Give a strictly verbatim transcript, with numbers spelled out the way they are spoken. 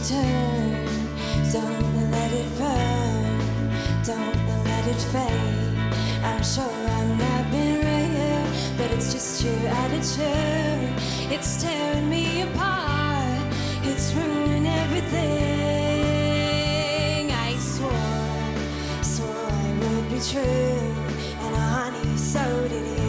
turn. Don't let it burn. Don't let it fade. I'm sure I'm not been rare, but it's just your attitude. It's tearing me apart. It's ruining everything. I swore, swore I would be true, and honey, so did you.